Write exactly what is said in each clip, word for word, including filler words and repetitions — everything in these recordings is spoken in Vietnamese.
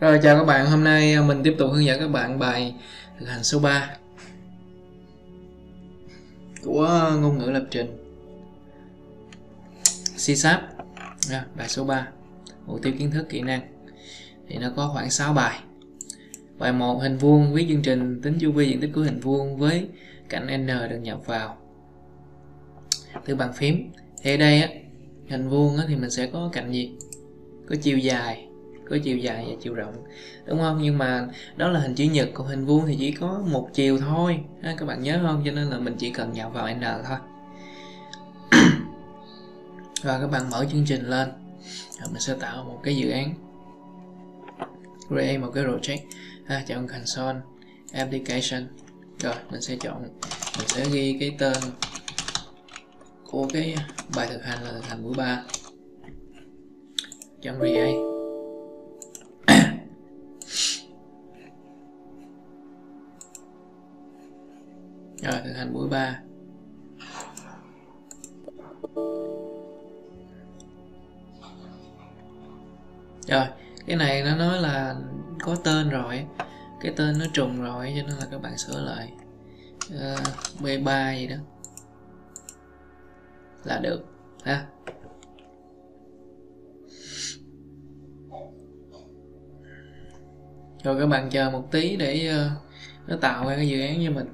Rồi, chào các bạn, hôm nay mình tiếp tục hướng dẫn các bạn bài thực hành số ba của ngôn ngữ lập trình C Sharp. Bài số ba, mục tiêu kiến thức kỹ năng. Thì nó có khoảng sáu bài. Bài một, hình vuông, viết chương trình, tính chu vi diện tích của hình vuông với cạnh N được nhập vào từ bàn phím. Thì ở đây á, hình vuông á, thì mình sẽ có cạnh gì? Có chiều dài, có chiều dài và chiều rộng, đúng không? Nhưng mà đó là hình chữ nhật, còn hình vuông thì chỉ có một chiều thôi, các bạn nhớ không? Cho nên là mình chỉ cần nhập vào N thôi. Và các bạn mở chương trình lên, rồi mình sẽ tạo một cái dự án, create một cái project, ha, chọn console, application, rồi mình sẽ chọn, mình sẽ ghi cái tên của cái bài thực hành là thực hành buổi ba, chọn create. Rồi, thực hành buổi ba. Rồi, cái này nó nói là có tên rồi, cái tên nó trùng rồi, cho nên là các bạn sửa lại uh, B ba gì đó là được ha. Rồi các bạn chờ một tí để uh, nó tạo ra cái dự án cho mình.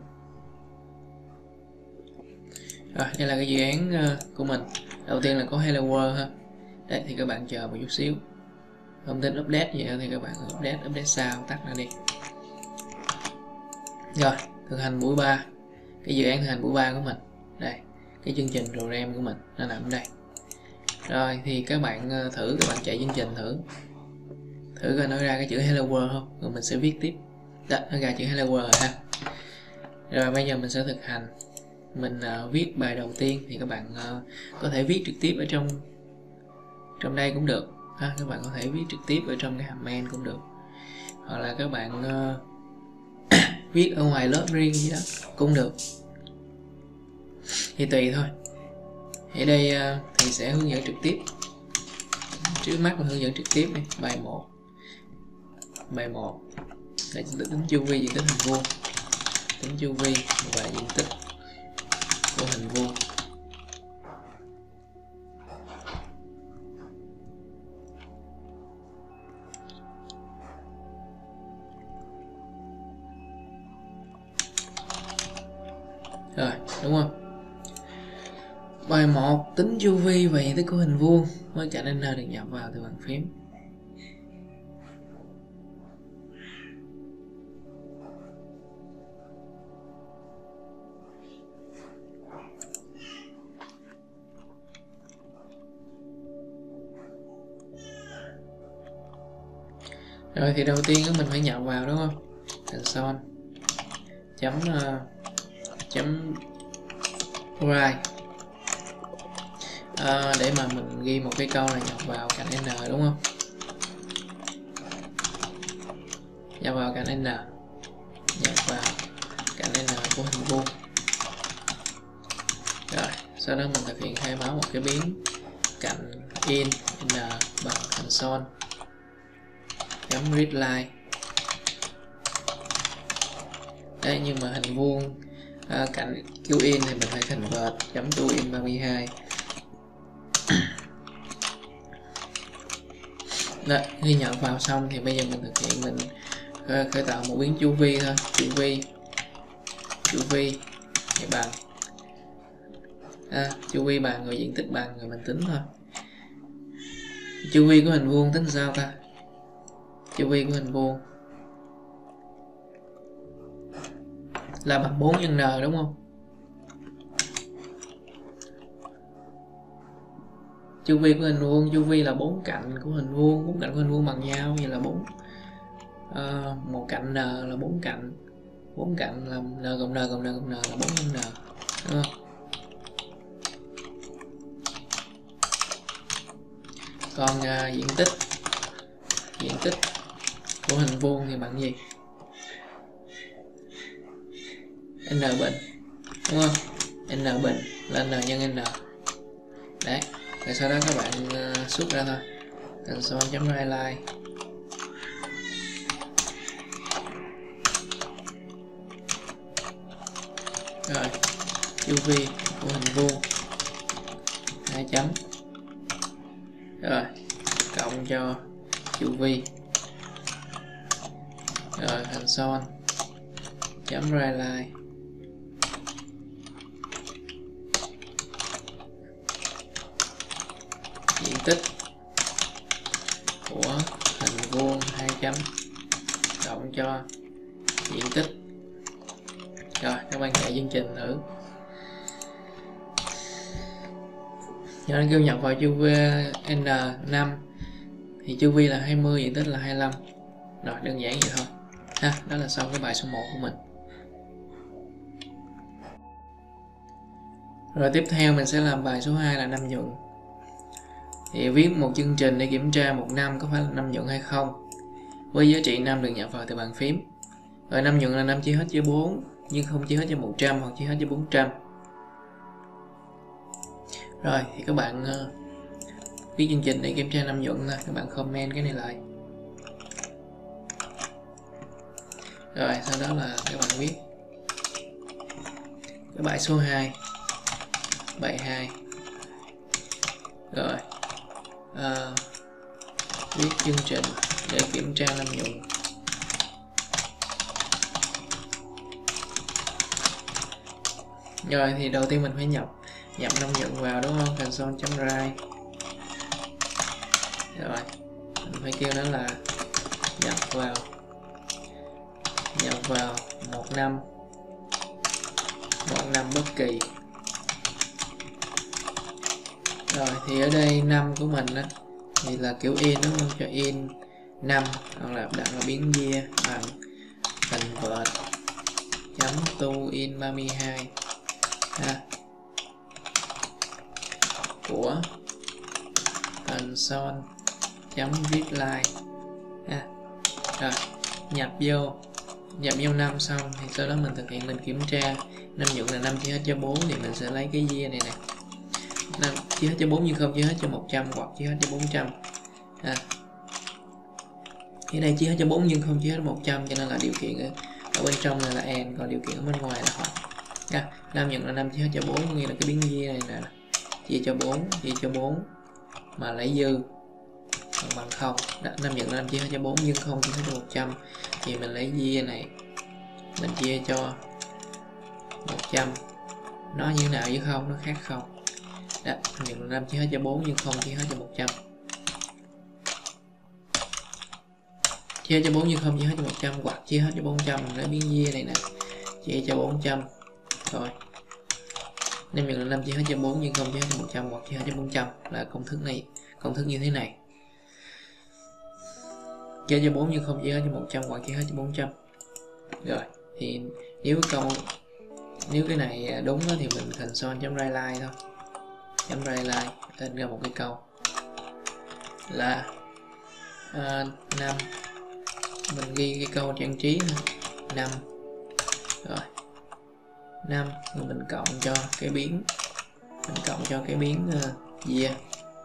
Rồi, đây là cái dự án uh, của mình. Đầu tiên là có Hello World ha. Đấy, thì các bạn chờ một chút xíu. Không tính update gì nữa thì các bạn update, update sau, tắt nó đi. Rồi, thực hành buổi ba. Cái dự án thực hành buổi ba của mình. Đây, cái chương trình program của mình nó nằm ở đây. Rồi, thì các bạn uh, thử, các bạn chạy chương trình thử. Thử coi nó ra cái chữ Hello World không? Rồi mình sẽ viết tiếp. Đó, nó ra chữ Hello World rồi ha. Rồi bây giờ mình sẽ thực hành. Mình uh, viết bài đầu tiên thì các bạn uh, có thể viết trực tiếp ở trong trong đây cũng được ha. Các bạn có thể viết trực tiếp ở trong cái hàm main cũng được, hoặc là các bạn uh, viết ở ngoài lớp riêng gì đó cũng được, thì tùy thôi. Ở đây uh, thì sẽ hướng dẫn trực tiếp. Trước mắt mình hướng dẫn trực tiếp này. Bài một, bài một là tính chu vi diện tích hình vuông, tính chu vi và diện tích của hình vuông. Rồi, đúng không? Bài một, tính chu vi và diện tích của hình vuông với cạnh N được nhập vào từ bàn phím. Rồi thì đầu tiên mình phải nhập vào, đúng không? Console chấm uh, chấm write uh, để mà mình ghi một cái câu là nhập vào cạnh N, đúng không? Nhập vào cạnh N, nhập vào cạnh N của hình vuông. Rồi sau đó mình thực hiện khai báo một cái biến cạnh in N bằng console chấm readline. Đấy, nhưng mà hình vuông à, cạnh qin thì mình phải convert chấm toin ba mươi hai. Đấy, khi nhập vào xong thì bây giờ mình thực hiện, mình khởi tạo một biến chu vi thôi. Chu vi chu vi thì bằng à, chu vi bằng rồi diện tích bằng, rồi mình tính thôi. Chu vi của hình vuông tính sao ta? Chu vi của hình vuông là bằng bốn nhân n, đúng không? Chu vi của hình vuông, chu vi là bốn cạnh của hình vuông, bốn cạnh của hình vuông bằng nhau, vậy là bốn uh, một cạnh n là bốn cạnh, bốn cạnh là n cộng n cộng n cộng n là bốn nhân n, đúng không? Còn uh, diện tích diện tích của hình vuông thì bằng gì? N bình, đúng không? N bình là n nhân n. Đấy, rồi sau đó các bạn uh, xuất ra thôi. Console chấm write line Rồi chu vi của hình vuông hai chấm, rồi cộng cho chu vi, rồi thành son chấm right line diện tích của hình vuông hai chấm cộng cho diện tích. Rồi các bạn chạy chương trình thử. Cho nên kêu nhập vào chu vi n năm thì chu vi là hai mươi, diện tích là hai mươi lăm. Rồi đơn giản vậy thôi ha. Đó là xong cái bài số một của mình. Rồi tiếp theo mình sẽ làm bài số hai là năm nhuận. Thì viết một chương trình để kiểm tra một năm có phải là năm nhuận hay không, với giá trị năm được nhập vào từ bàn phím. Rồi năm nhuận là năm chia hết cho bốn nhưng không chia hết cho một trăm hoặc chia hết cho bốn trăm. Rồi thì các bạn uh, viết chương trình để kiểm tra năm nhuận thôi, các bạn comment cái này lại. Rồi sau đó là các bạn viết cái bài số hai, bài hai. Rồi uh, viết chương trình để kiểm tra năm nhuận. Rồi thì đầu tiên mình phải nhập nhập năm nhuận vào đúng không? Console chấm write. Rồi mình phải kêu nó là nhập vào nhập vào một năm một năm bất kỳ. Rồi thì ở đây năm của mình á thì là kiểu in đúng không? Cho in năm hoặc là đặt là biến year bằng convert chấm to in ba mươi hai ha, của console chấm readline ha. Rồi nhập vô nhập vô năm xong thì sau đó mình thực hiện mình kiểm tra năm nhuận là năm chia hết cho bốn thì mình sẽ lấy cái year này nè, năm chia hết cho bốn nhưng không chia hết cho một trăm hoặc chia hết cho bốn trăm ha. Cái này chia hết cho bốn nhưng không chia hết cho một trăm cho nên là điều kiện ở, ở bên trong này là and, còn điều kiện ở bên ngoài là hoặc. À, năm nhuận là năm chia hết cho bốn, nghĩa là cái biến year này nè, chia cho bốn, chia cho bốn mà lấy dư bằng bằng không. Năm nhuận là năm chia hết cho bốn nhưng không chia hết cho một trăm thì mình lấy year này mình chia cho một trăm, nó như thế nào với không, nó khác không. Đó, năm nhuận là năm chia hết cho bốn nhưng không chia hết cho một trăm, chia hết cho bốn nhưng không chia hết cho một trăm hoặc chia hết cho bốn trăm, mình lấy biến year này nè, chia cho bốn trăm. Rồi năm nhuận là năm chia hết cho bốn nhưng không chia hết cho một trăm hoặc chia hết cho bốn trăm là công thức này, công thức như thế này. Chia cho bốn nhưng không chia hết cho một trăm hoặc chia hết cho bốn trăm. Rồi thì nếu câu nếu cái này đúng đó, thì mình console chấm write line thôi, chấm write line tên ra một cái câu là uh, năm, mình ghi cái câu trang trí năm. Rồi năm thì mình cộng cho cái biến mình cộng cho cái biến uh, year.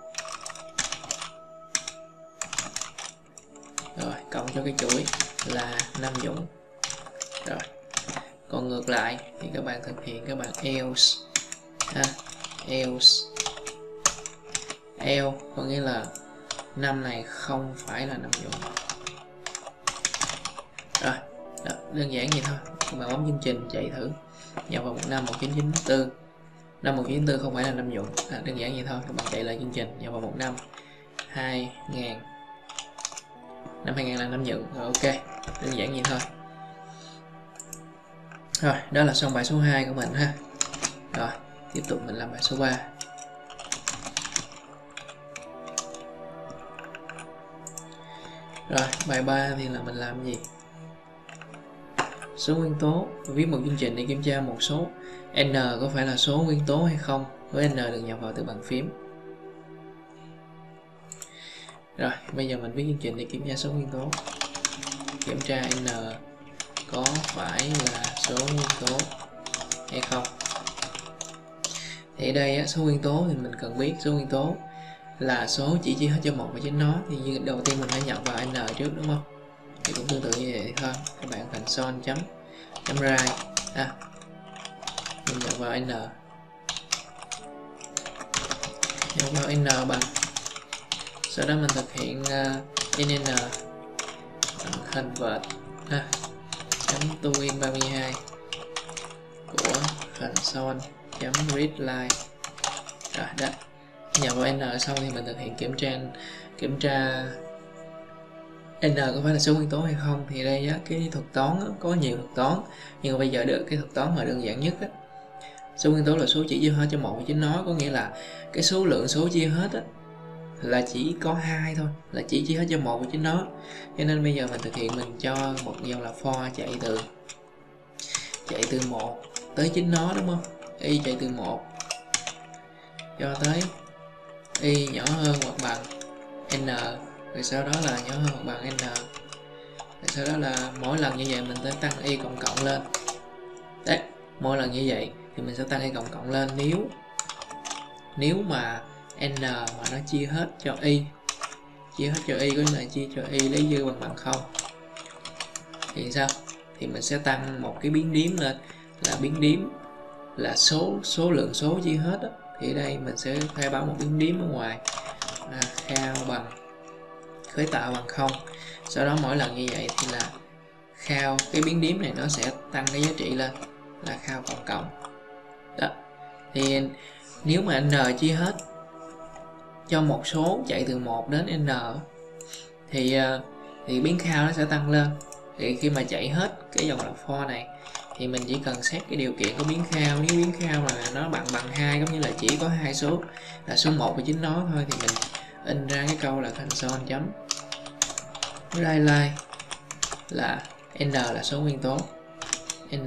Rồi cộng cho cái chuỗi là năm nhuận. Rồi còn ngược lại thì các bạn thực hiện, các bạn else ha, else else có nghĩa là năm này không phải là năm nhuận. Rồi đó, đơn giản vậy thôi. Các bạn bấm chương trình chạy thử, nhập vào một năm một chín chín tư, năm một chín chín tư không phải là năm nhuận. À, đơn giản vậy thôi. Các bạn chạy lại chương trình, nhập vào một năm hai nghìn, năm hai nghìn là năm nhuận. Rồi ok, đơn giản vậy thôi. Rồi đó là xong bài số hai của mình ha. Rồi tiếp tục mình làm bài số ba. Rồi bài ba thì là mình làm gì? Số nguyên tố, viết một chương trình để kiểm tra một số n có phải là số nguyên tố hay không, với n được nhập vào từ bàn phím. Rồi bây giờ mình viết chương trình để kiểm tra số nguyên tố, kiểm tra n có phải là số nguyên tố hay không. Thì ở đây á, số nguyên tố thì mình cần biết số nguyên tố là số chỉ chia hết cho một và chính nó, thì như đầu tiên mình phải nhập vào n trước đúng không? Thì cũng tương tự như vậy thôi. Các bạn console chấm chấm write à, mình nhập vào n, nhập vào n bằng, sau đó mình thực hiện uh, in n bằng convert ha, chấm toin ba mươi hai của console chấm readline. Rồi đó, nhập vào n xong thì mình thực hiện kiểm tra kiểm tra n có phải là số nguyên tố hay không. Thì đây á, cái thuật toán á, có nhiều thuật toán, nhưng mà bây giờ được cái thuật toán mà đơn giản nhất á, số nguyên tố là số chỉ chia hết cho một của chính nó, có nghĩa là cái số lượng số chia hết á, là chỉ có hai thôi, là chỉ chia hết cho một của chính nó. Cho nên bây giờ mình thực hiện, mình cho một dòng là for chạy từ chạy từ một tới chính nó, đúng không? Y chạy từ một cho tới y nhỏ hơn hoặc bằng n, rồi sau đó là nhỏ hơn hoặc bằng n, rồi sau đó là mỗi lần như vậy mình sẽ tăng y cộng cộng lên. Đấy, mỗi lần như vậy thì mình sẽ tăng y cộng cộng lên nếu nếu mà n mà nó chia hết cho y, chia hết cho y có nghĩa là chia cho y lấy dư bằng bằng không, thì sao? Thì mình sẽ tăng một cái biến điếm lên, là biến điếm là số số lượng số chia hết đó. Thì ở đây mình sẽ khai báo một biến điếm ở ngoài, à, khao bằng khởi tạo bằng không. Sau đó mỗi lần như vậy thì là khao cái biến điếm này nó sẽ tăng cái giá trị lên là khao cộng cộng đó. Thì nếu mà n chia hết cho một số chạy từ một đến n thì thì biến khao nó sẽ tăng lên. Thì khi mà chạy hết cái dòng là for này thì mình chỉ cần xét cái điều kiện của biến khao. Nếu biến khao là nó bằng bằng hai, giống như là chỉ có hai số là số một của chính nó thôi, thì mình in ra cái câu là console chấm readline là n là số nguyên tố, n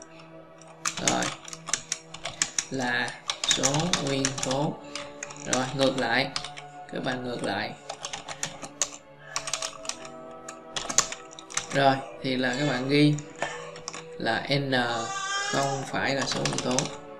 rồi là số nguyên tố. Rồi ngược lại, các bạn ngược lại, rồi thì là các bạn ghi là n không phải là số nguyên tố.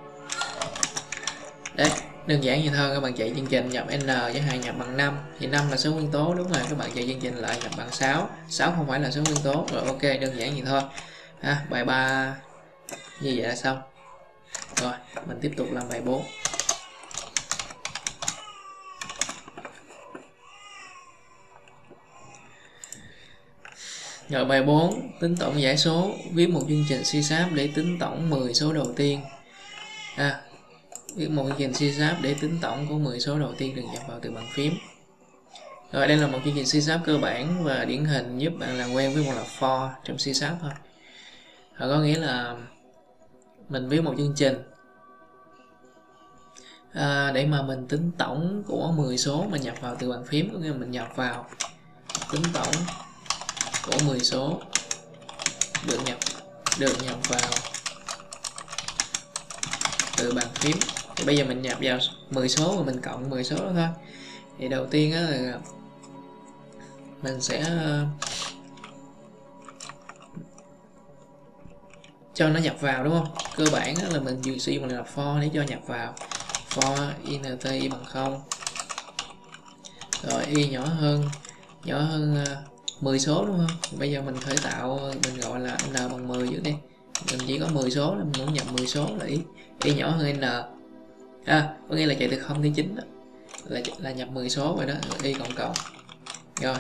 Đấy, đơn giản như thôi. Các bạn chạy chương trình nhập n với hai nhập bằng năm thì năm là số nguyên tố, đúng rồi. Các bạn chạy chương trình lại nhập bằng sáu, sáu không phải là số nguyên tố. Rồi ok, đơn giản như thôi ha. Bài ba như vậy là xong. Rồi mình tiếp tục làm bài bốn. Rồi bài bốn, tính tổng giải số. Viết một chương trình C sharp để tính tổng mười số đầu tiên. À, viết một chương trình C sharp để tính tổng của mười số đầu tiên được nhập vào từ bàn phím. Rồi đây là một chương trình C sharp cơ bản và điển hình giúp bạn làm quen với một là for trong C sharp thôi. Rồi có nghĩa là mình viết một chương trình à, để mà mình tính tổng của mười số mà nhập vào từ bàn phím. Có nghĩa là mình nhập vào tính tổng của mười số được nhập được nhập vào từ bàn phím. Thì bây giờ mình nhập vào mười số và mình cộng mười số đó thôi. Thì đầu tiên á là mình sẽ cho nó nhập vào, đúng không? Cơ bản là mình dùng sử dụng là for để cho nhập vào. For int y bằng không, rồi y nhỏ hơn nhỏ hơn mười số, đúng không? Bây giờ mình khởi tạo, mình gọi là n bằng mười trước đi. Mình chỉ có mười số, mình muốn nhập mười số là y, y nhỏ hơn n. À, có nghĩa là chạy từ không tới chín đó, là là nhập mười số rồi đó, rồi y cộng cộng. Rồi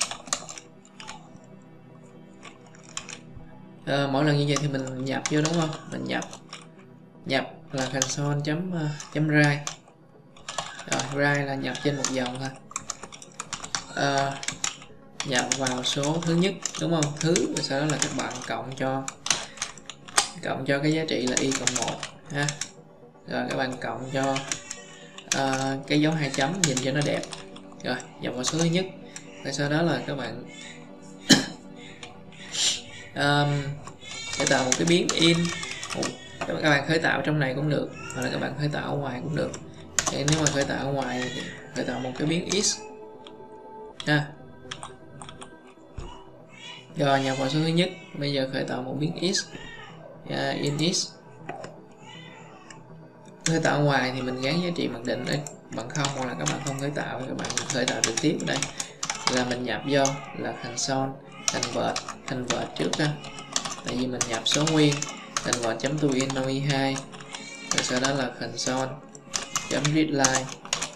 à, mỗi lần như vậy thì mình nhập vô, đúng không? Mình nhập nhập là console chấm chấm write. Rồi write là nhập trên một dòng thôi. À, nhập vào số thứ nhất, đúng không? Thứ, rồi sau đó là các bạn cộng cho cộng cho cái giá trị là y cộng một ha. Rồi các bạn cộng cho uh, cái dấu hai chấm nhìn cho nó đẹp. Rồi nhập vào số thứ nhất, rồi sau đó là các bạn um, khởi tạo một cái biến in. Các bạn khởi tạo trong này cũng được, hoặc là các bạn khởi tạo ở ngoài cũng được. Thì nếu mà khởi tạo ở ngoài thì khởi tạo một cái biến x ha. Rồi nhập vào số thứ nhất, bây giờ khởi tạo một biến x, yeah, in x. Khởi tạo ở ngoài thì mình gắn giá trị mặc định đấy bằng không, hoặc là các bạn không khởi tạo thì các bạn khởi tạo trực tiếp ở đây là mình nhập vô là console convert convert trước đó, tại vì mình nhập số nguyên convert chấm toin ba mươi hai rồi sau đó là console chấm readline.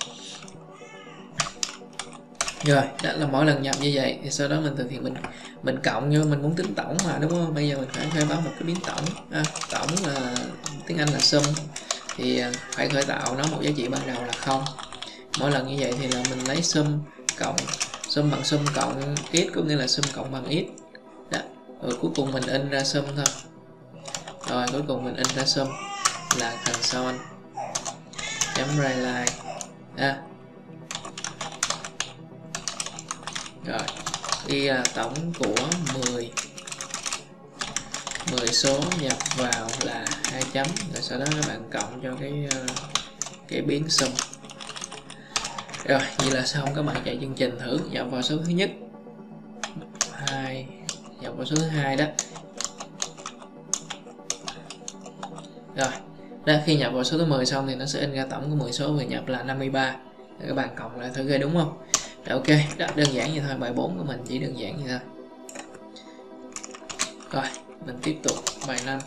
Rồi đó là mỗi lần nhập như vậy thì sau đó mình thực hiện mình mình cộng, nhưng mình muốn tính tổng mà, đúng không? Bây giờ mình phải khai báo một cái biến tổng. À, tổng là tiếng Anh là sum, thì phải khởi tạo nó một giá trị ban đầu là không. Mỗi lần như vậy thì là mình lấy sum cộng sum bằng sum cộng x, có nghĩa là sum cộng bằng x đó. Rồi cuối cùng mình in ra sum thôi. Rồi cuối cùng mình in ra sum là console chấm readline. À. Rồi y là tổng của mười mười số nhập vào là hai chấm, rồi sau đó các bạn cộng cho cái cái biến sum. Rồi vậy là xong. Các bạn chạy chương trình thử, nhập vào số thứ nhất, hai, nhập vào số thứ hai đó. Rồi đó, khi nhập vào số thứ mười xong thì nó sẽ in ra tổng của mười số vừa nhập là năm mươi ba. Để các bạn cộng lại thử coi đúng không? Rồi, ok, đó, đơn giản như thôi. Bài bốn của mình chỉ đơn giản như thôi. Rồi mình tiếp tục bài năm.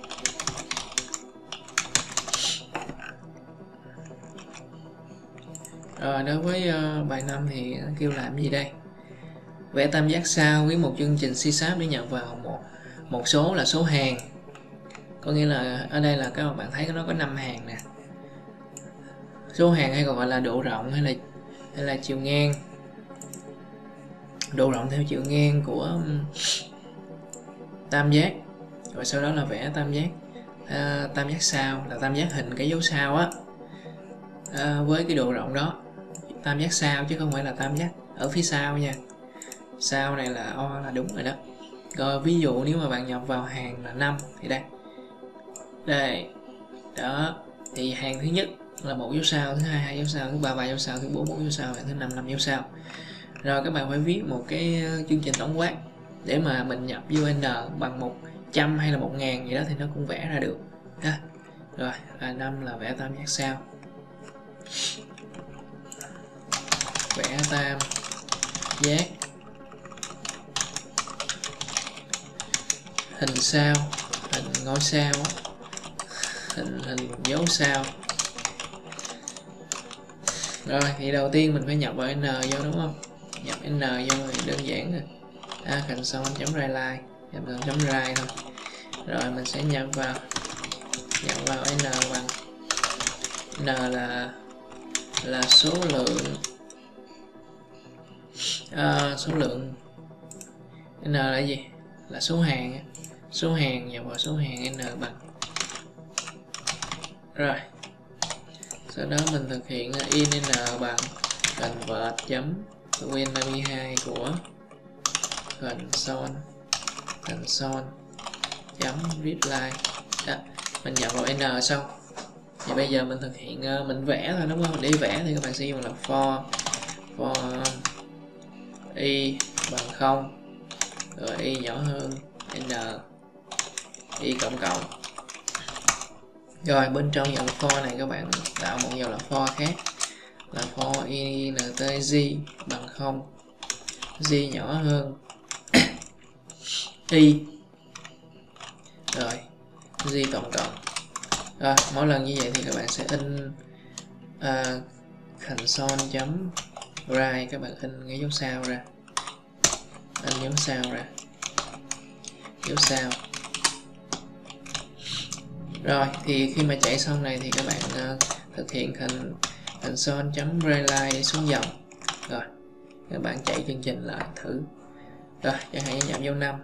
Rồi đối với uh, bài năm thì nó kêu làm gì đây? Vẽ tam giác sao với một chương trình C Sharp để nhập vào một một số là số hàng. Có nghĩa là ở đây là các bạn thấy nó có năm hàng nè. Số hàng hay còn gọi là độ rộng hay là hay là chiều ngang. Độ rộng theo chiều ngang của tam giác. Rồi sau đó là vẽ tam giác à, tam giác sao là tam giác hình cái dấu sao á, à, với cái độ rộng đó. Tam giác sao chứ không phải là tam giác ở phía sau nha. Sao này là O là đúng rồi đó. Rồi ví dụ nếu mà bạn nhập vào hàng là năm thì đây. Đây. Đó. Thì hàng thứ nhất là một dấu sao, thứ hai hai dấu sao, thứ ba ba dấu sao, thứ bốn bốn dấu sao, và thứ năm năm dấu sao. Rồi các bạn phải viết một cái chương trình tổng quát để mà mình nhập vô n bằng một trăm hay là một ngàn gì đó thì nó cũng vẽ ra được ha. Rồi là năm là vẽ tam giác sao, vẽ tam giác hình sao, hình ngôi sao, hình hình dấu sao. Rồi thì đầu tiên mình phải nhập vào n vô, đúng không? Nhập n vô thì đơn giản rồi. À, console chấm readline, nhập vào chấm write thôi. Rồi mình sẽ nhập vào nhập vào n bằng n là là số lượng à, số lượng n là gì? Là số hàng. Số hàng, nhập vào số hàng n bằng. Rồi sau đó mình thực hiện in n bằng convert chấm win ba mươi hai của console console chấm readline. Đó, mình nhập vào n xong thì bây giờ mình thực hiện mình vẽ thôi, đúng không? Để vẽ thì các bạn sẽ dùng là for for y bằng không, rồi y nhỏ hơn n, y cộng cộng. Rồi bên trong dòng for này các bạn tạo một dòng là for khác là for intg bằng không, g nhỏ hơn y, rồi g cộng cộng. Rồi mỗi lần như vậy thì các bạn sẽ in uh, console chấm write, các bạn in cái dấu sao ra, in dấu sao ra, dấu sao. Rồi thì khi mà chạy xong này thì các bạn uh, thực hiện console chấm readline để xuống dòng. Rồi các bạn chạy chương trình lại thử. Rồi chẳng hạn nhập vô năm.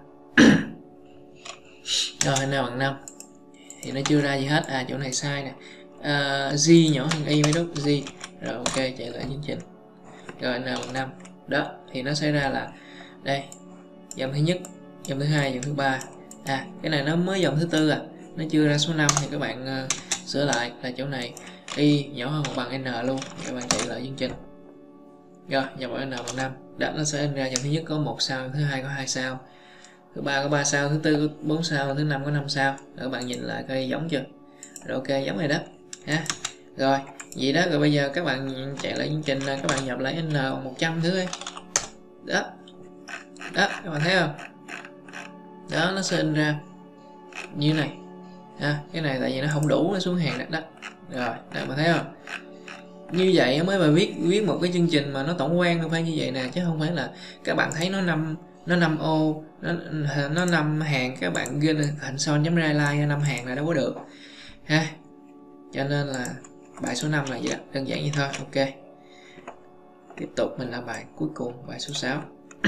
Rồi n bằng năm thì nó chưa ra gì hết. À chỗ này sai nè, à, g nhỏ hơn y mới đúng, g. Rồi ok, chạy lại chương trình. Rồi n bằng năm. Đó thì nó sẽ ra là đây dòng thứ nhất, dòng thứ hai, dòng thứ ba. À cái này nó mới dòng thứ tư à, nó chưa ra số năm thì các bạn uh, sửa lại là chỗ này y nhỏ hơn hoặc bằng n luôn. Các bạn chạy lại chương trình. Rồi nhập vào n bằng năm. Đó nó sẽ ra dòng thứ nhất có một sao, thứ hai có hai sao, thứ ba có ba sao, thứ tư có bốn sao, thứ năm có năm sao. Rồi các bạn nhìn lại coi giống chưa? Rồi ok, giống này đó ha. Rồi vậy đó, rồi bây giờ các bạn chạy lại chương trình, các bạn nhập lại n một trăm thử đi. Đó đó các bạn thấy không? Đó nó sẽ in ra như này. À, cái này tại vì nó không đủ, nó xuống hàng đặt đất. Rồi, đây mà thấy không? Như vậy mới mà viết viết một cái chương trình mà nó tổng quan không phải như vậy nè, chứ không phải là các bạn thấy nó năm nó năm ô, nó nó năm hàng, các bạn ghi hình son.write năm hàng là đâu có được ha. Cho nên là bài số năm là vậy đó, đơn giản như thôi. Ok, tiếp tục mình làm bài cuối cùng, bài số sáu.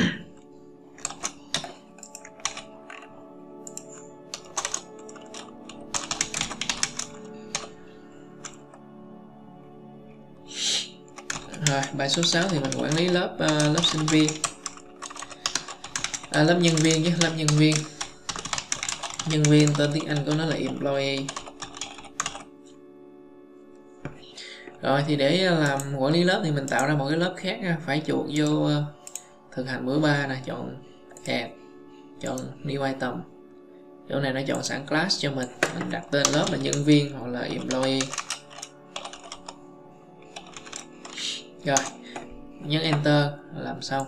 Rồi, bài số sáu thì mình quản lý lớp uh, lớp sinh viên, à, lớp nhân viên chứ, lớp nhân viên. Nhân viên tên tiếng Anh của nó là employee. Rồi thì để làm quản lý lớp thì mình tạo ra một cái lớp khác, phải chuột vô uh, thực hành bữa ba nè, chọn add, chọn new item. Chỗ này nó chọn sẵn class cho mình, mình đặt tên lớp là nhân viên hoặc là employee. Rồi, nhấn enter làm xong.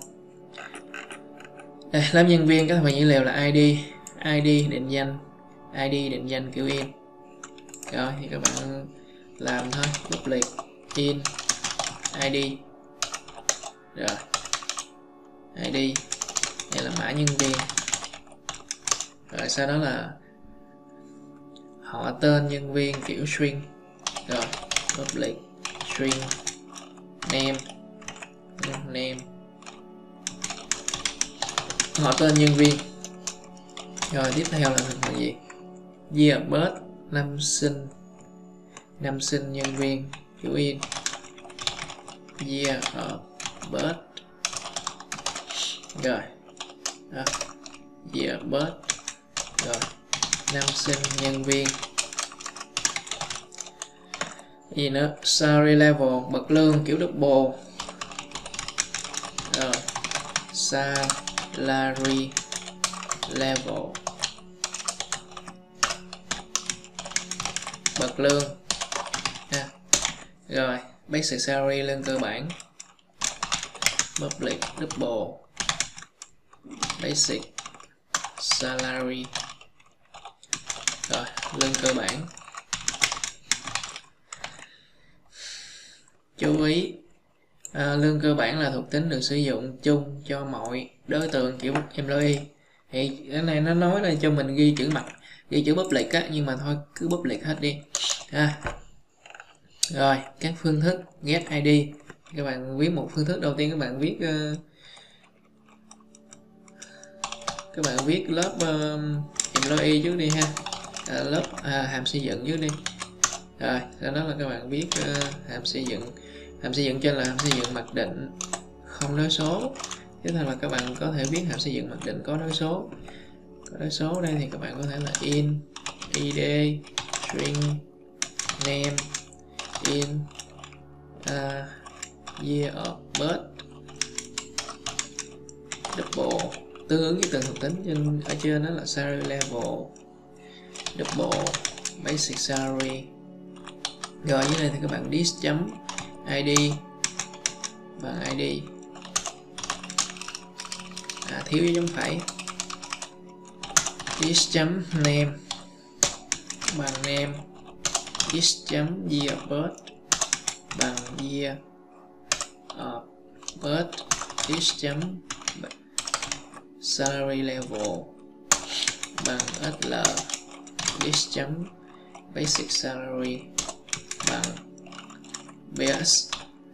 Đây, lớp nhân viên các thành phần dữ liệu là i đê, i đê định danh, i đê định danh kiểu in. Rồi thì các bạn làm thôi, public in i đê. Rồi, i đê đây là mã nhân viên. Rồi sau đó là họ tên nhân viên kiểu string. Rồi, public string name, name họ tên nhân viên. Rồi tiếp theo là thành phần gì? Year birth, năm sinh, năm sinh nhân viên kiểu in. Year of birth. Rồi đó. Year birth. Rồi năm sinh nhân viên. Gì nữa? Salary level, bậc lương kiểu double. Rồi salary level, bậc lương ha. Rồi basic salary, lương cơ bản. Public double basic salary. Rồi lương cơ bản. Chú ý, à, lương cơ bản là thuộc tính được sử dụng chung cho mọi đối tượng kiểu employee. Thì cái này nó nói là cho mình ghi chữ mặt, ghi chữ public á, nhưng mà thôi cứ public hết đi ha. Rồi các phương thức get i đê, các bạn viết một phương thức. Đầu tiên các bạn viết uh, các bạn viết lớp uh, employee trước đi ha, à, lớp à, hàm xây dựng trước đi. Rồi sau đó là các bạn viết uh, hàm xây dựng. Hàm xây dựng trên là hàm xây dựng mặc định không đối số. Tiếp theo là các bạn có thể viết hàm xây dựng mặc định có đối số. Có đối số đây thì các bạn có thể là in id string name in uh, year of birth double, tương ứng với từng thuộc tính trên ở trên đó là salary level double basic salary. Rồi dưới đây thì các bạn dis chấm id bằng id, à, thiếu dấu chấm phẩy. Dis chấm name bằng name, dis chấm year of birth bằng year of birth, dis chấm salary level bằng sl, dis chấm basic salary bằng bs.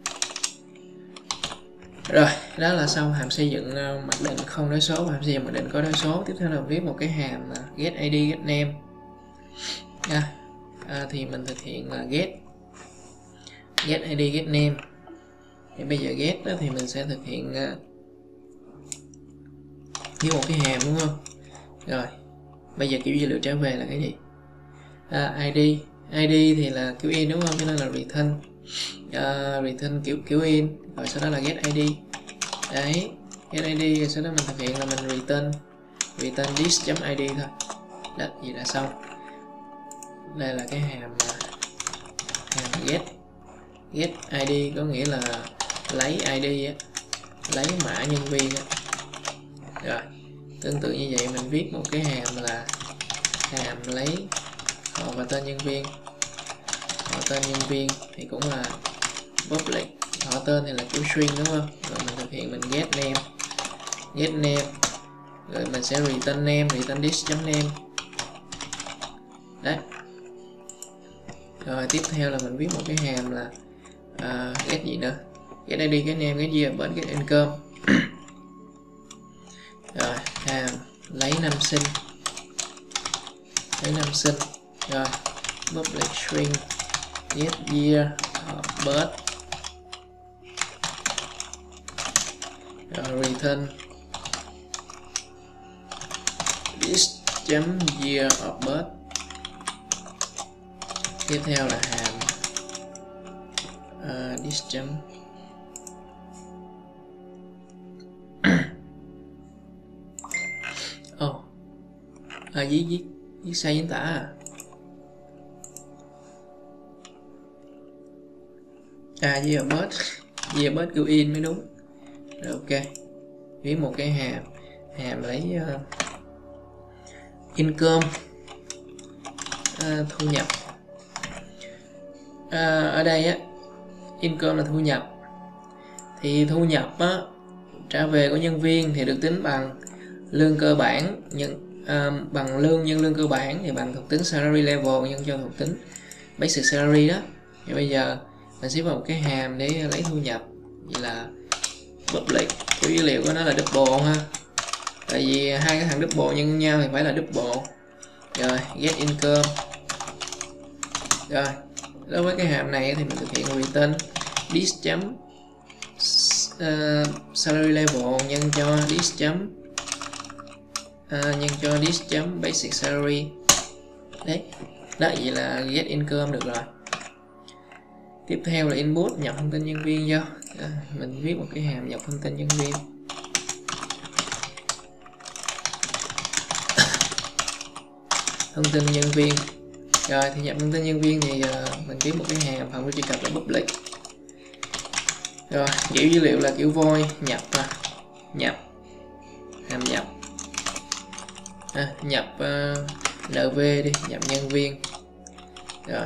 Rồi đó là xong hàm xây dựng mặc định không đối số và hàm xây dựng mặc định có đối số. Tiếp theo là viết một cái hàm get id get name. À, à, thì mình thực hiện là get get id get name. Thì bây giờ get đó thì mình sẽ thực hiện uh, với một cái hàm, đúng không? Rồi bây giờ kiểu dữ liệu trả về là cái gì? À, id id thì là kiểu in, đúng không? Cho nên là return uh, return kiểu kiểu in. Rồi sau đó là get id. Đấy, get id rồi sau đó mình thực hiện là mình return return this chấm id thôi. Đó, vậy là xong. Đây là cái hàm hàm get get id, có nghĩa là lấy id á, lấy mã nhân viên á. Rồi tương tự như vậy mình viết một cái hàm là hàm lấy họ và tên nhân viên. Họ tên nhân viên thì cũng là public, họ tên thì là kiểu string đúng không? Rồi mình thực hiện mình get name, get name, rồi mình sẽ return name, return this chấm name. Đấy. Rồi tiếp theo là mình viết một cái hàm là uh, get gì nữa, get id, get name, get year, birth, get income. Rồi hàm lấy năm sinh, lấy năm sinh. Rồi public string get year birth, rồi return this chấm year of birth. Tiếp theo là hàm uh, this chấm oh à, viết viết viết sai diễn tả à à year of birth, year of birth kêu in mới đúng. Rồi ok, viết một cái hàm hàm lấy uh, income, uh, thu nhập. uh, ở đây á, income là thu nhập, thì thu nhập á, trả về của nhân viên thì được tính bằng lương cơ bản nhân uh, bằng lương nhân lương cơ bản thì bằng thuộc tính salary level nhân cho thuộc tính basic salary đó. Thì bây giờ mình sẽ vào một cái hàm để lấy thu nhập, vậy là public, kiểu dữ liệu của nó là double ha, tại vì hai cái thằng double nhân nhau thì phải là double. Rồi get income. Rồi đối với cái hàm này thì mình thực hiện return this chấm uh, salary level nhân cho this chấm uh, nhân cho this chấm basic salary. Đấy, đó vậy là get income được rồi. Tiếp theo là input, nhập thông tin nhân viên vô. À, mình viết một cái hàm nhập thông tin nhân viên. Thông tin nhân viên. Rồi thì nhập thông tin nhân viên thì uh, mình viết một cái hàm phạm vi truy cập là public. Rồi kiểu dữ liệu là kiểu void nhập à. Nhập hàm nhập à, nhập uh, lv đi, nhập nhân viên. Rồi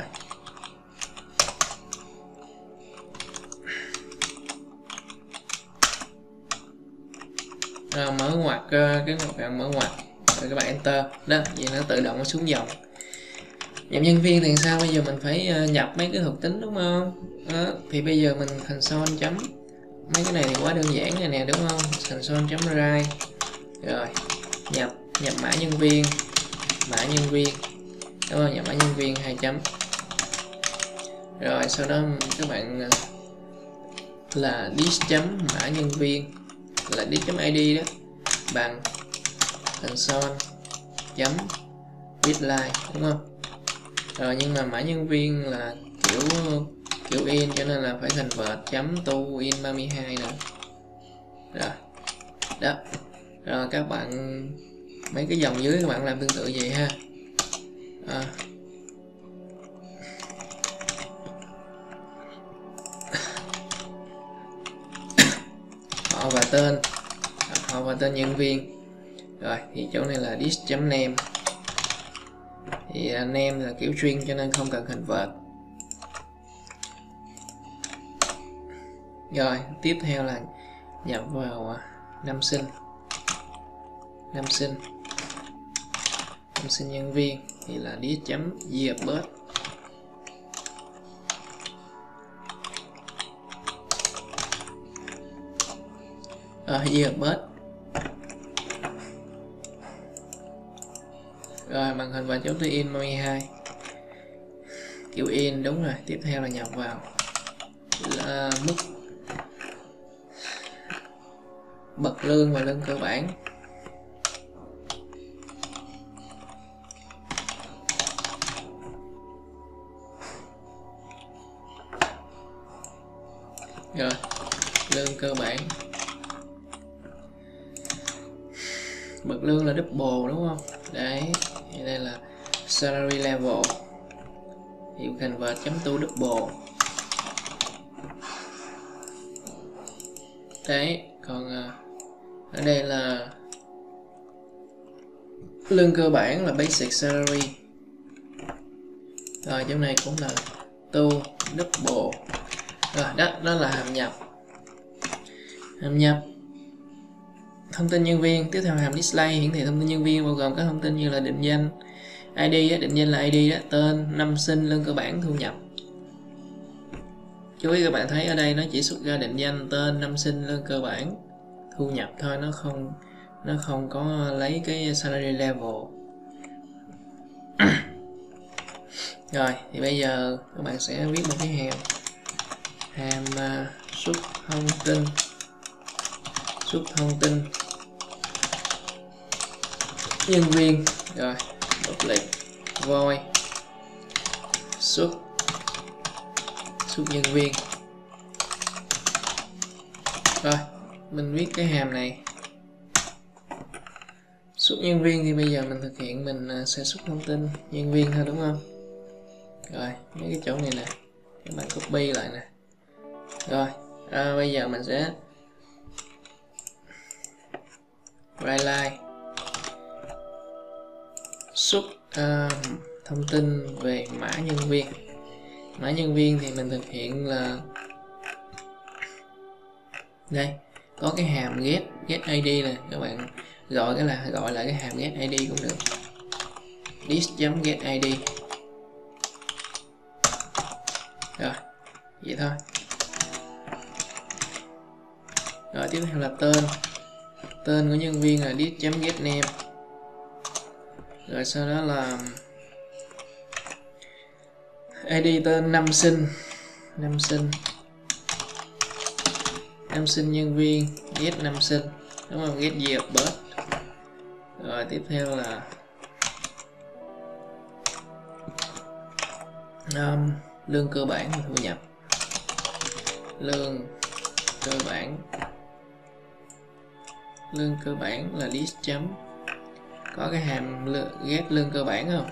Rồi, mở ngoặc uh, cái ngoặc bạn mở ngoặc rồi các bạn enter đó, vậy nó tự động nó xuống dòng. Nhập nhân viên thì sao, bây giờ mình phải uh, nhập mấy cái thuộc tính đúng không đó, thì bây giờ mình console chấm mấy cái này thì quá đơn giản này nè đúng không, console chấm write rồi nhập nhập mã nhân viên, mã nhân viên đúng không, nhập mã nhân viên hai chấm. Rồi sau đó các bạn uh, là this chấm mã nhân viên là this chấm id đó bằng console chấm readline đúng không. Rồi nhưng mà mã nhân viên là kiểu kiểu in cho nên là phải convert chấm to in ba mươi hai nữa. Rồi đó, rồi các bạn mấy cái dòng dưới các bạn làm tương tự vậy ha. À. Họ và tên, họ và tên nhân viên. Rồi thì chỗ này là this chấm name, thì name là kiểu string cho nên không cần convert. Rồi tiếp theo là nhập vào năm sinh, năm sinh năm sinh nhân viên thì là this chấm year birth. Rồi year birth. Rồi bằng hình và chấm tới in ba mươi hai kiểu in đúng rồi. Tiếp theo là nhập vào là mức bậc lương và lương cơ bản. Rồi lương cơ bản, bậc lương là double đúng không. Đấy, thì đây là salary level, hiệu convert chấm to double. Đấy, còn ở đây là lương cơ bản là basic salary. Rồi chỗ này cũng là to double. Rồi đó, đó là hàm nhập. Hàm nhập thông tin nhân viên. Tiếp theo hàm display hiển thị thông tin nhân viên bao gồm các thông tin như là định danh i đê á, định danh là i đê đó, tên, năm sinh, lương cơ bản, thu nhập. Chú ý các bạn thấy ở đây nó chỉ xuất ra định danh, tên, năm sinh, lương cơ bản, thu nhập thôi, nó không nó không có lấy cái salary level. Rồi thì bây giờ các bạn sẽ viết một cái hàm hàm uh, xuất thông tin xuất thông tin nhân viên. Rồi public void xuất xuất nhân viên. Rồi mình viết cái hàm này xuất nhân viên, thì bây giờ mình thực hiện mình sẽ xuất thông tin nhân viên thôi, đúng không? Rồi mấy cái chỗ này nè các bạn copy lại nè. Rồi à, bây giờ mình sẽ write line xuất uh, thông tin về mã nhân viên. Mã nhân viên thì mình thực hiện là đây, có cái hàm get get i đê này, các bạn gọi cái là gọi lại cái hàm get i đê cũng được. This.get id. Rồi vậy thôi. Rồi tiếp theo là tên. Tên của nhân viên là this.get name. Rồi sau đó là i đê tên, năm sinh, năm sinh, năm sinh nhân viên, get năm sinh, đúng không? Get year of birth. Rồi tiếp theo là um, lương cơ bản và thu nhập. Lương cơ bản, lương cơ bản là list chấm, có cái hàm get lương cơ bản không?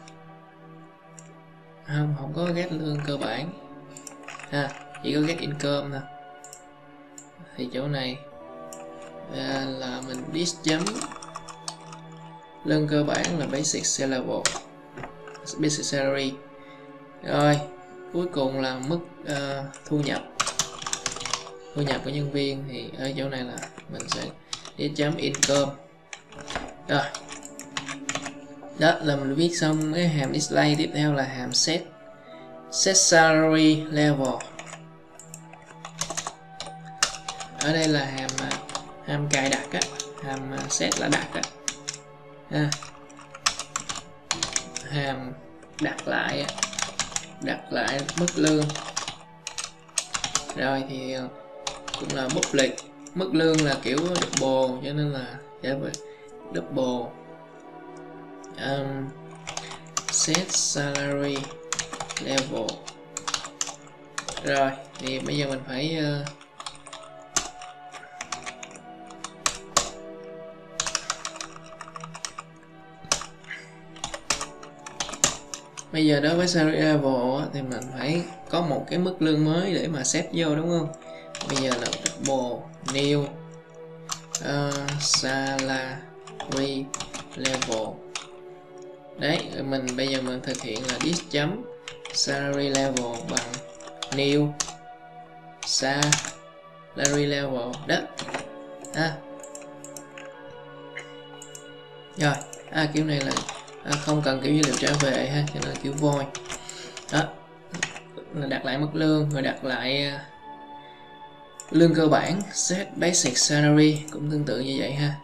Không, không có get lương cơ bản à, chỉ có get income thôi. Thì chỗ này à, là mình list chấm lương cơ bản là basic salary, basic salary. Rồi cuối cùng là mức uh, thu nhập, thu nhập của nhân viên, thì ở chỗ này là mình sẽ list chấm income. Rồi đó là mình viết xong cái hàm display. Tiếp theo là hàm set set salary level. Ở đây là hàm hàm cài đặt á, hàm set là đặt á, à, hàm đặt lại á, đặt lại mức lương. Rồi thì cũng là public, mức lương là kiểu double cho nên là double um, set salary level. Rồi thì bây giờ mình phải uh, bây giờ đối với salary level thì mình phải có một cái mức lương mới để mà set vô, đúng không? Bây giờ là double new uh, salary level. Đấy, mình bây giờ mình thực hiện là this chấm salary level bằng new salary level đó. À. Rồi, à, kiểu này là à, không cần kiểu dữ liệu trả về ha, cho nên là kiểu void. Đó, là đặt lại mức lương, rồi đặt lại uh, lương cơ bản, set basic salary cũng tương tự như vậy ha.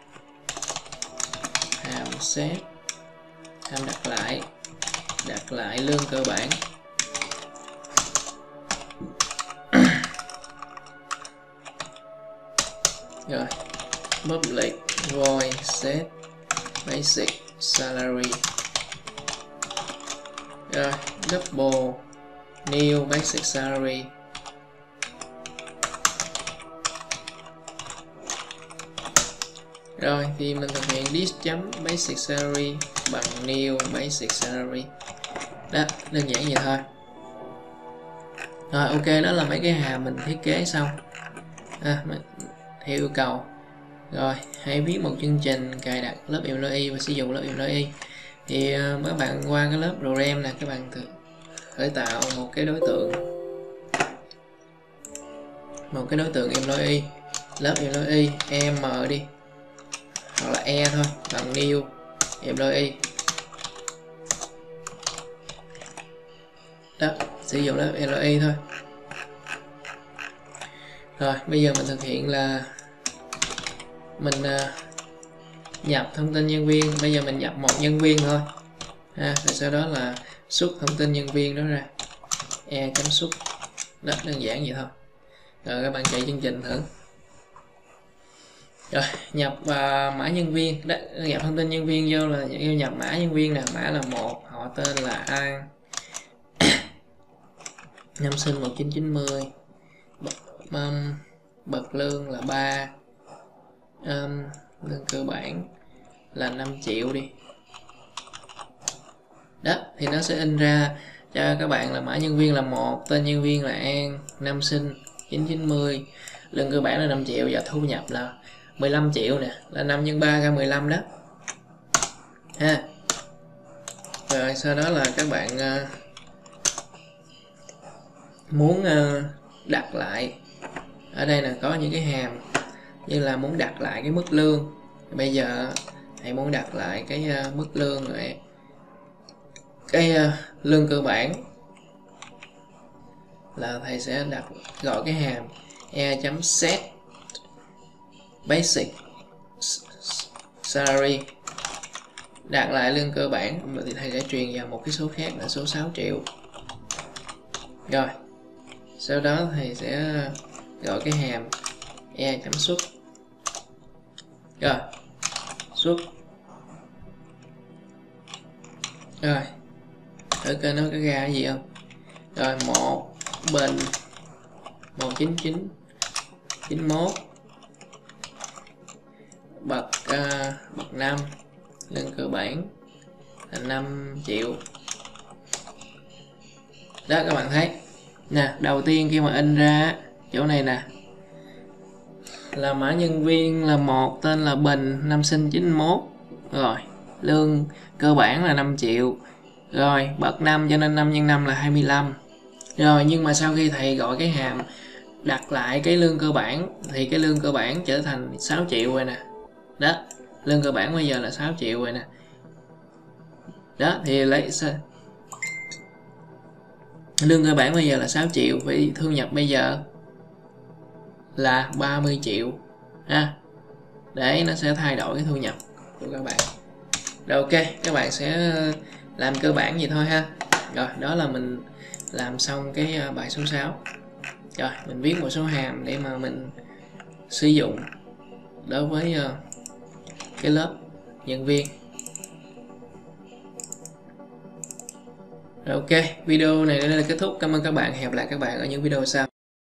Hàm set, hàm đặt lại, đặt lại lương cơ bản. Rồi public void set basic salary. Rồi double new basic salary. Rồi thì mình thực hiện this chấm basic salary bằng new basic salary. Đó, đơn giản vậy thôi. Rồi ok, đó là mấy cái hàm mình thiết kế xong à, theo yêu cầu. Rồi hãy viết một chương trình cài đặt lớp employee và sử dụng lớp employee. Thì uh, các bạn qua cái lớp program nè, các bạn thử khởi tạo một cái đối tượng một cái đối tượng employee, lớp employee em đi, hoặc là e thôi, bằng new employee. Đó, sử dụng lớp employee thôi. Rồi bây giờ mình thực hiện là mình uh, nhập thông tin nhân viên. Bây giờ mình nhập một nhân viên thôi ha, rồi sau đó là xuất thông tin nhân viên đó ra, e chấm xuất. Đó, đơn giản vậy thôi. Rồi các bạn chạy chương trình thử. Rồi nhập uh, mã nhân viên. Đó, nhập thông tin nhân viên vô là nhập mã nhân viên nè, mã là một, họ tên là An, năm sinh một chín chín mươi, bậc, um, bậc lương là ba, um, lương cơ bản là năm triệu đi. Đó thì nó sẽ in ra cho các bạn là mã nhân viên là một, tên nhân viên là An, năm sinh chín chín mươi, lương cơ bản là năm triệu và thu nhập là mười lăm triệu nè, là năm nhân ba ra mười lăm đó ha. Rồi sau đó là các bạn uh, muốn uh, đặt lại, ở đây là có những cái hàm như là muốn đặt lại cái mức lương. Bây giờ thầy muốn đặt lại cái uh, mức lương rồi, cái uh, lương cơ bản là thầy sẽ đặt gọi cái hàm e.set basic salary, đặt lại lương cơ bản thì thầy sẽ truyền vào một cái số khác là số sáu triệu. Rồi sau đó thầy sẽ gọi cái hàm e chấm xuất. Rồi xuất. Rồi thử coi nó có ra cái gì không. Rồi một bình một chín chín chín mốt, bậc uh, bậc năm, lương cơ bản là năm triệu. Đó các bạn thấy nè, đầu tiên khi mà in ra chỗ này nè là mã nhân viên là một, tên là Bình, năm sinh chín mốt, rồi lương cơ bản là năm triệu, rồi bậc năm cho nên năm nhân năm là hai mươi lăm. Rồi nhưng mà sau khi thầy gọi cái hàm đặt lại cái lương cơ bản thì cái lương cơ bản trở thành sáu triệu rồi nè. Đó, lương cơ bản bây giờ là sáu triệu rồi nè. Đó thì lấy lương cơ bản bây giờ là sáu triệu, vì thu nhập bây giờ là ba mươi triệu ha. Để nó sẽ thay đổi cái thu nhập của các bạn. Rồi ok, các bạn sẽ làm cơ bản vậy thôi ha. Rồi đó là mình làm xong cái bài số sáu. Rồi mình viết một số hàm để mà mình sử dụng đối với cái lớp nhân viên. Rồi ok, video này đến đây là kết thúc. Cảm ơn các bạn. Hẹn gặp lại các bạn ở những video sau.